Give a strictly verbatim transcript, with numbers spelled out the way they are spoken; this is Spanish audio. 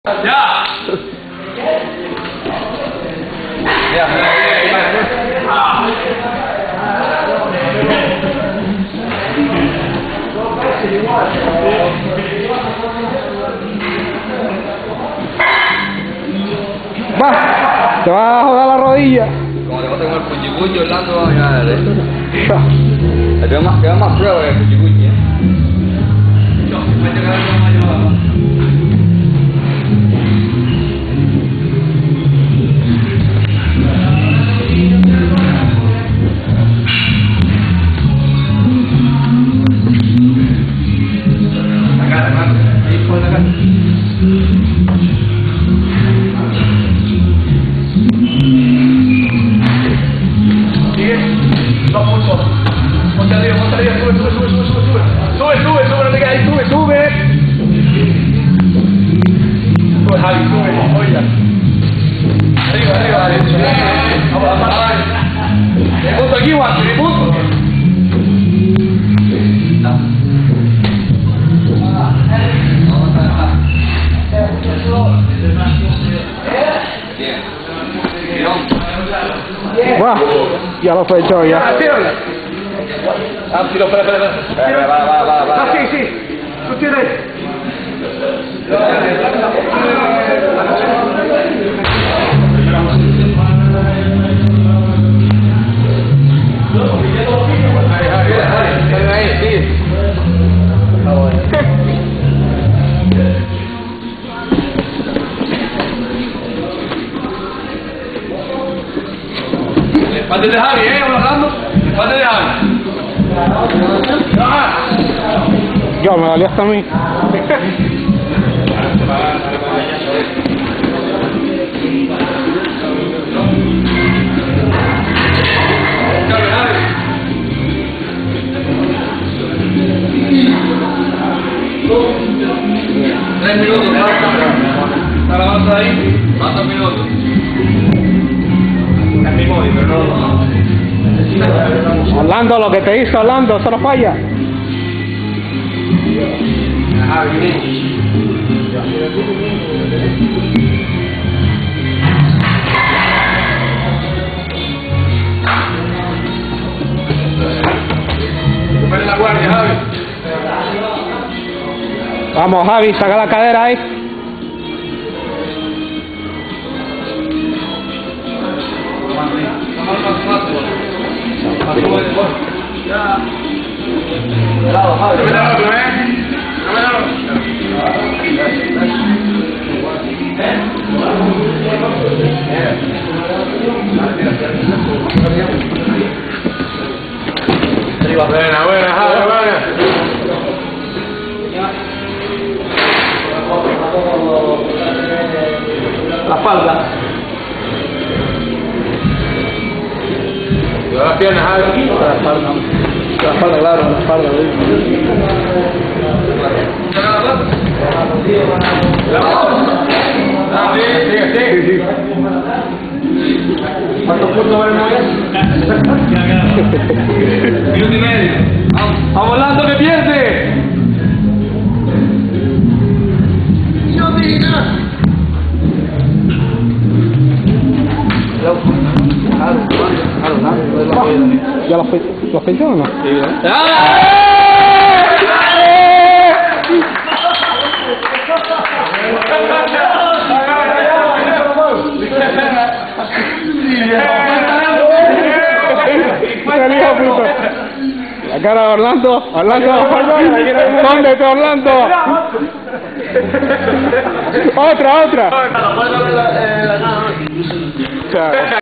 Ya. Ya. Va, te va a joder la rodilla. Como te vas a comer cuchicuchi, Orlando va a ganar, ¿eh? Te va más, te va más prueba que el cuchicuchi, ¿eh? Ponte arriba, ponte arriba, sube, sube, sube, sube, sube, sube, sube, sube, sube, no te quedes ahí, sube, sube. Sube, Javi, sube, oiga. Arriba, arriba, dale. Vamos, vamos, vamos. Me punto aquí, Juan, me punto. Va, ya lo he hecho ya. Ah, sí, lo, espera, espera, espera. Va, va, va, va. Ah, sí, sí. Tú tienes. Ahí, sí. Espate de Javi, ¿eh? Hablando. Espate de Javi. Yo me valía hasta a mí. Tres minutos, está la balsa ahí. ¿Cuántos minutos? Es mi móvil, pero no. Orlando, lo que te hizo Orlando, eso no falla. Recupere la guardia, Javi. Vamos, Javi, saca la cadera ahí. Buena, buena, Javi, buena. La espalda. Y las piernas, Javi. La espalda, la espalda, claro, la espalda. Ah, sigue, sigue, sigue. ¿Cuántos puntos vamos a Minuto y medio. Vamos, Orlando, que pierde. ¿Ya lo fe- lo feito o no? La cara de Orlando, Orlando, ¿dónde Orlando? Otra, otra.